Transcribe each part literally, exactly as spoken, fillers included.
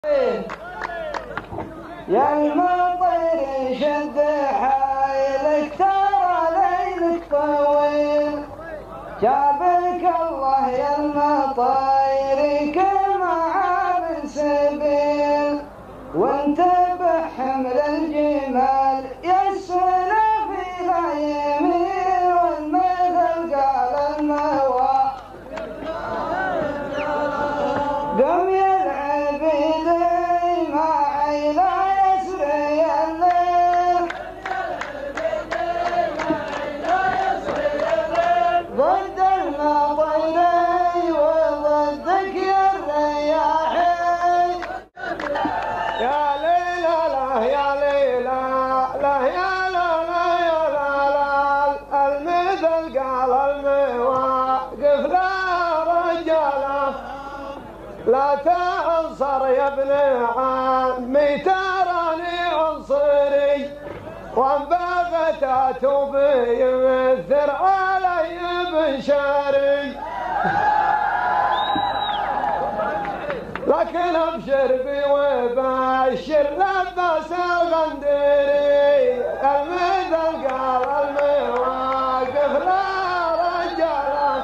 يا المطير شد حيلك ترى ليلك طويل، جابك الله يا المطير كل معاب سبيل، وانتبه حمل الجمال يسنا في لا يميل، والمثل قال الموى قم يا العبيد معي لا يسري الليل، ضد المطيري وضدك يا الرياحي. يا ليلى لا يا ليلى لا يا لا لا يا لا لا، المثل قال المواقف لا رجاله، لا تعنصر يا ابن عمي تراني عنصري، وان بغت اتوب يمثل علي بشاري، لكن ابشر بي وبشر لباس الغندري، المثل قال المواقف لا رجاله،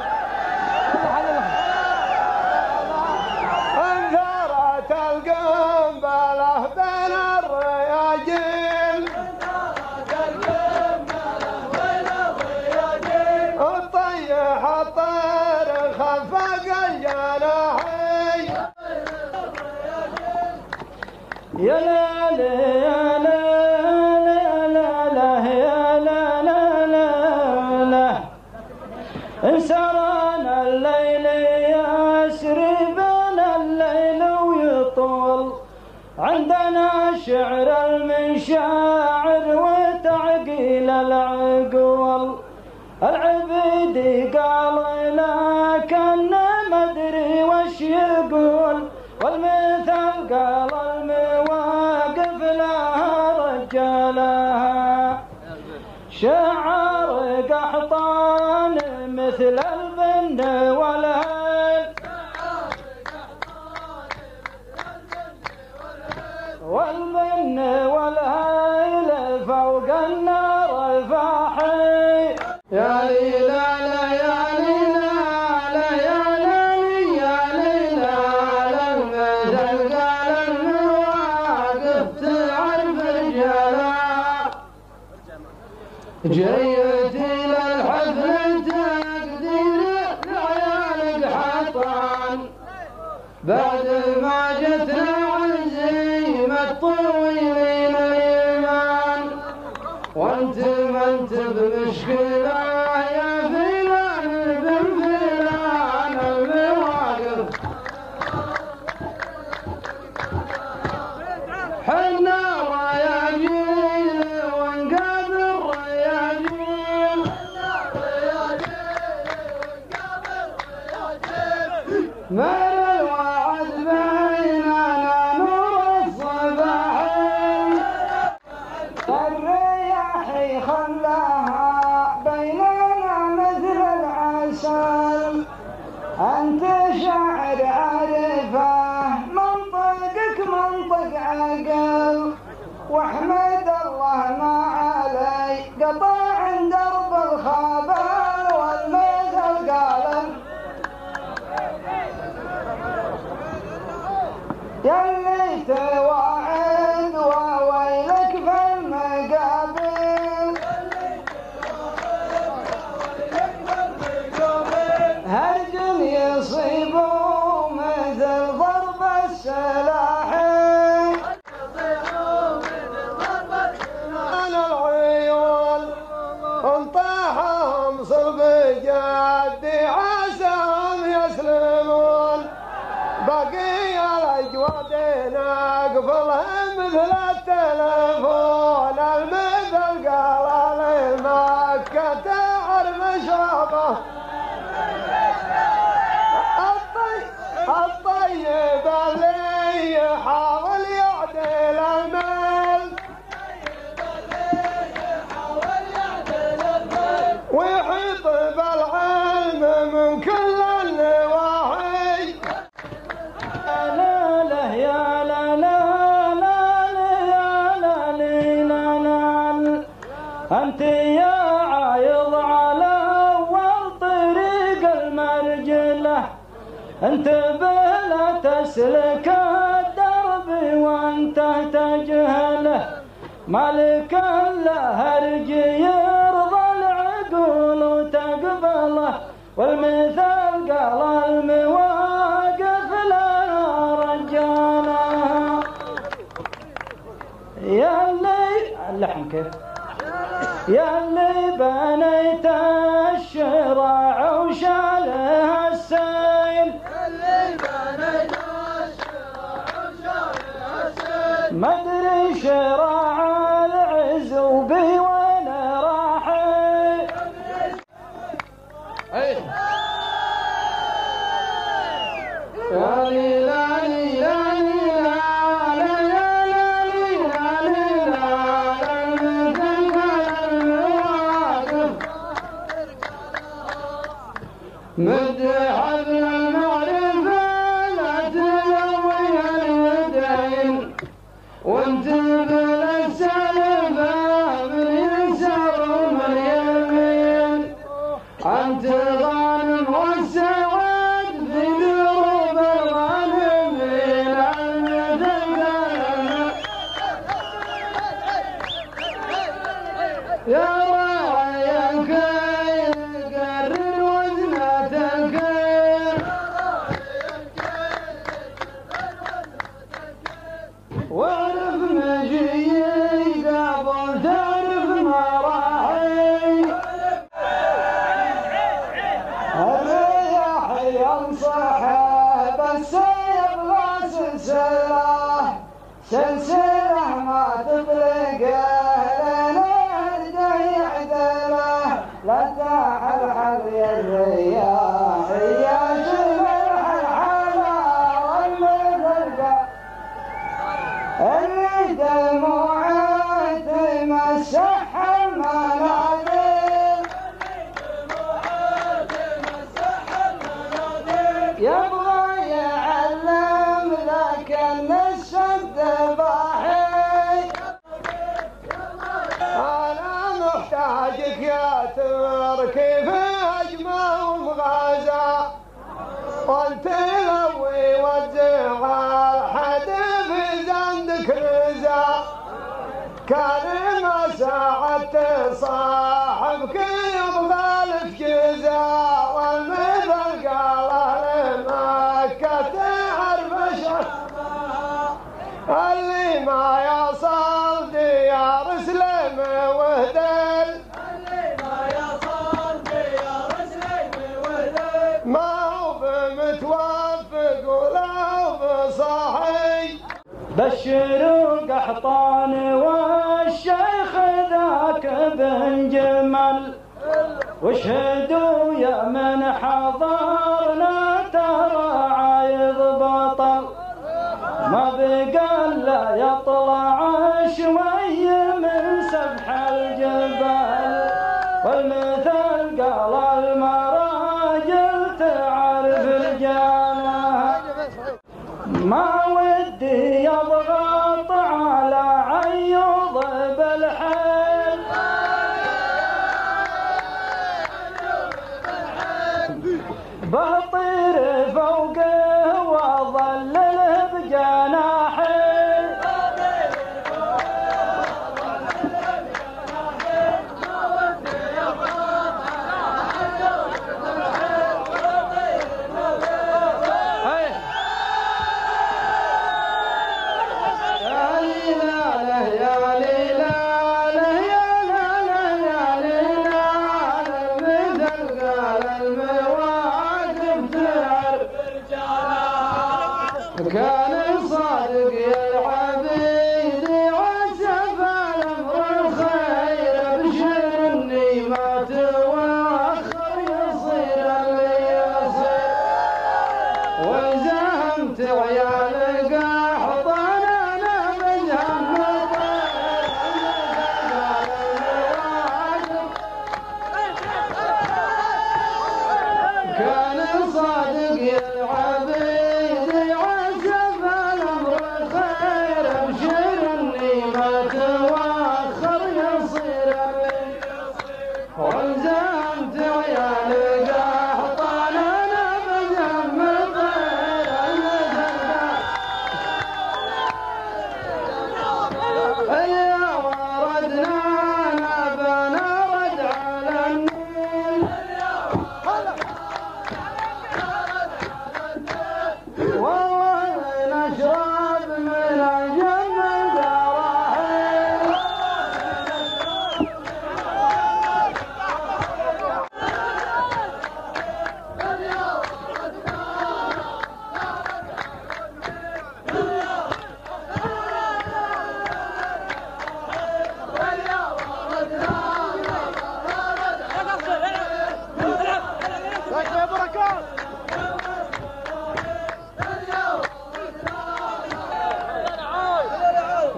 انثرت القنبله بين الرياجيل، الطيح الطير خفق الجناحي. يا لا لا يا لا لا لا يا لا لا لا لا، انسرنا الليل يسري بنا الليل ويطول، عندنا شعر المشاعر وتعقيل العقول، العبيد قال لكن ما ادري وش يقول، والمثل قال المواقف لها رجالها، شعر قحطان مثل البن والهيل، والبن والهيل فوق النار فاحي. يا ليلى لا يا ليلى لا يا ليلى يا ليلى لا، المثل قال المواقف تعرف رجالها، جيتي للحفل تقدير لعيالك حطان، بعد ما جتنا عزيمة طويلين الإيمان، وانت ما انت بمشكلة يا فلان بن فلان، المواقف حنا رياجيل ونقابل رياجيل، مر الوعد بيننا نور الصباحين، الرياحي خلاها بيننا مثل العسل، أنت شاعر عارفة منطقك منطق عقل، واحمد الله ما علي قطع درب الخبر، والمثل قال يلي تواعد وويلك في المقابل، هرج يصيب مثل ضرب السلاح، انا العيون انطاحهم صلب جدي عساهم يسلمون، بقي الاجواد نقفلهم مثل التلفون، المثل قال لمكة تعرف شوقه، الطيب اللي يحاول يعدل المال، ويحيط بالعلم من كل النواحي. لا لا يا لا أنت يا عايض على أول طريق المرجلة، أنت بلا تسلك الدرب وأنت تجهله، مالك الهرج يرضى العقول وتقبله، والمثال قال المواقف لا رجاله. يا اللي اللحن كيف؟ يا اللي بنيت الشراع وشالها السيل، اللي بنيت الشراع وشالها السيل، ما ادري شراع العز وبي وين راح. يا لي لا لي لا لي مدح المعرفة لا تلوي اليدين، وانت بالسلفة من يسر ومن يمين، انت غانم والسواد في دروب الغانمين، يا راعيك واعرف مجيء قبل تعرف مراحي، الرياح ينصحب السيف لا سلسله، سلسله ما تطلق لنا يعدله، لا تحلحل يا الرياح يا شبح الحلا والمثل اللي دموعه تمسح المناديل، يبغى يعلم لكن السد باحي. انا محتاجك يا تركي في هجمه ومغازى، والتلوي والزغال حدف عندك رزا، كان ما ساعدت صاحبك يبغى لك جزا، والمثل قال لمكة تعرف شرفها، اللي ما يصل ديار سلم وهدل، اللي ما يصل ديار سلم وهدل، ما هو بمتوفق ولا بصاحي. بشروا قحطان والشيخ ذاك بن جمل، واشهدوا يا من حضرنا ترى عايض بطل، ما بقى الا يطلع شوي من سفح الجبل، والمثل قال المراجل تعرف رجالها، ما ودي يضغط على عيوض بالحيل، بطير فوقه واظلله بجناحي،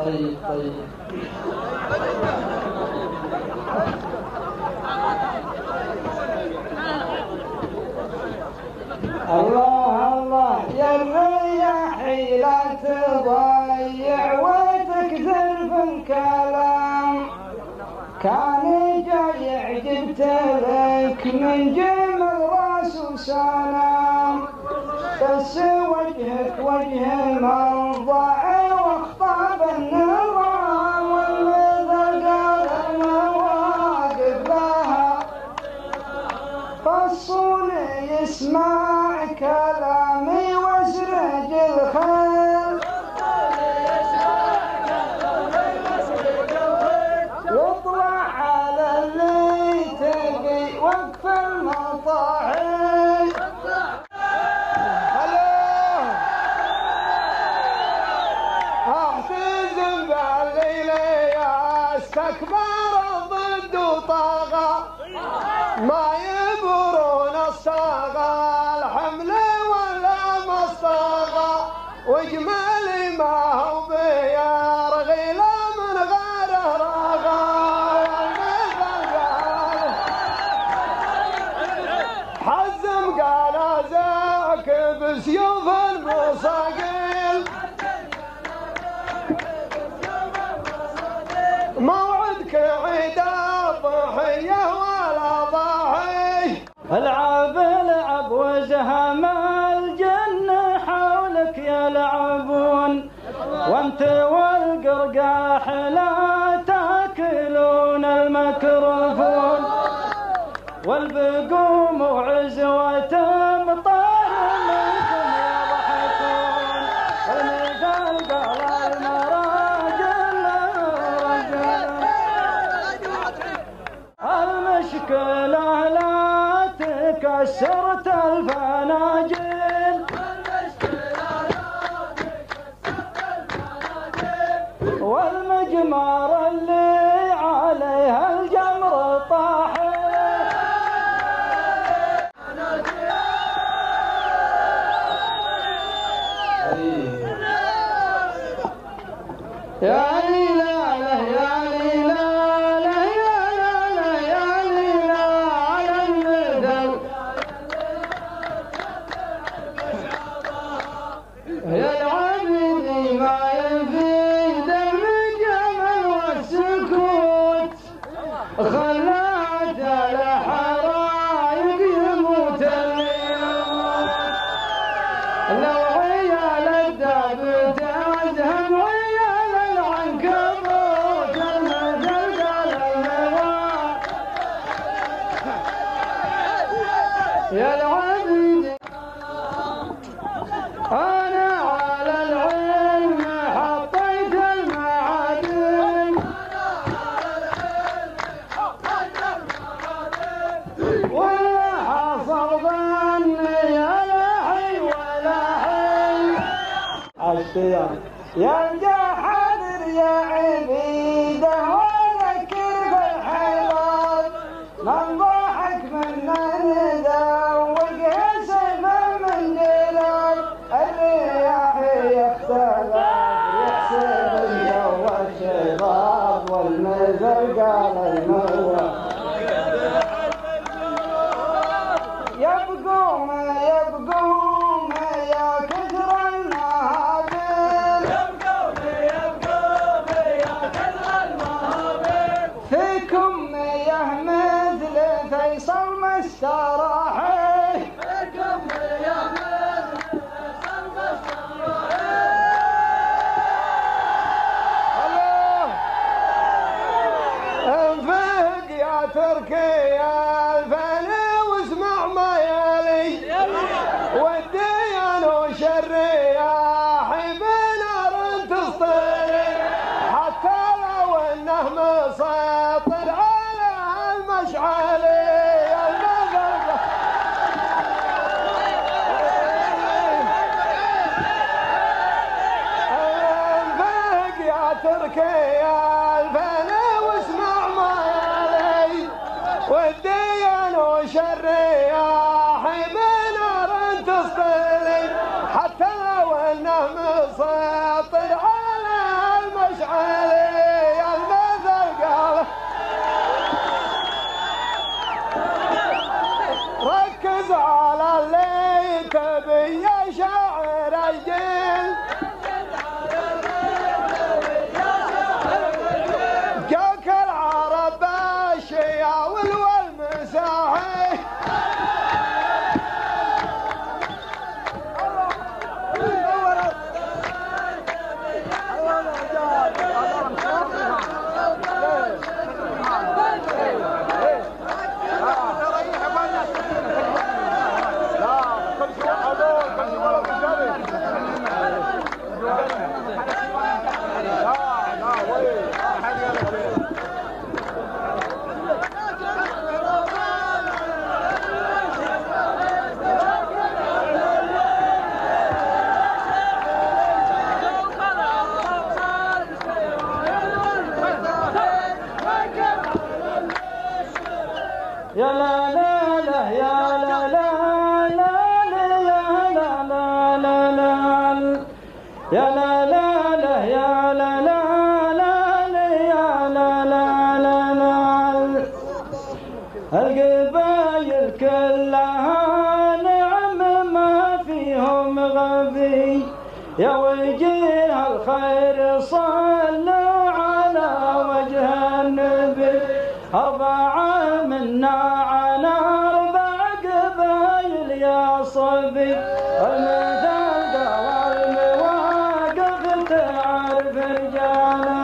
طيب طيب. الله الله يا الرياحي لا تضيع وتكثر في الكلام، كان جاي جبت لك من جمل راس وسلام، بس وجهك وجه مرضع واخطاب النظام، والمثل قال المواقف لها فصول يسمع كلامي واسرج الخيل، واطلع على اللي تقي وقف المطاعي. احتزم بالليل يا استكبر ضد وطاغى، ما يبرون الصاغى الحمل ولا مصطاغى، واجمالي ما هو بيرغي لا من غيره راغى، حزم قال ذاك بسيوف المصاقيل، موعدك عيد الضحيه ولا ضحي. العب العب وزهم الجنة حولك يلعبون، وانت والقرقاح لا تاكلون الميكروفون، والبقوم وعزوة مطار منكم يضحكون، والمثل قال المراجل رجل. المشكلة لا تكسرت الفناجيل، والمجمار اللي عليها الجمر طاحي. يا ليلى يا ليلى يا ليلى يا ليلى على المثل، يا العبد ما يفيد الجمل والسكوت، خلات الحرايق يموت اليوم، لو عيال الدب تزهم عيال العنكبوت، المثل قال المواد يا العبد أنا على العلم حطيت المعادن، ولا حصل ظني يا لحي ولا حي. عالشيان يا الجحادر يا عبيده وذكر بالحيوان، من ضحك منا ندوق سيف من جلال، الرياح يختلف يحسب الجو الشباب، والمثل قال المواد يبقون يبقون يا كثر المهابيل، يبقون يبقون يا كثر المهابيل، فيكم يا مثل فيصل مستراحي، فيكم يا مثل فيصل مستراحي. انفق يا تركي يا الفني واسمع ما يلي، والديان وشرياحي بنار تسطري، حتى لو انه مسيطر على المشعلي. انفق يا تركي يا الفني واسمع ما يلي، والديان وشرياحي بنار تسطري، حتى لو انه مسيطر على المشعل. يا لا لا لا يا لا لا لا لا يا لا لا لا يا لا لا لا يا لا لا لا يا لا لا لا لا القبايل كلها نعم ما فيهم غبي يا وجيه الخير صلوا على وجه النبي أربعة منا على أربع قبايل يا صبي المدى والمواقف تعرف رجاله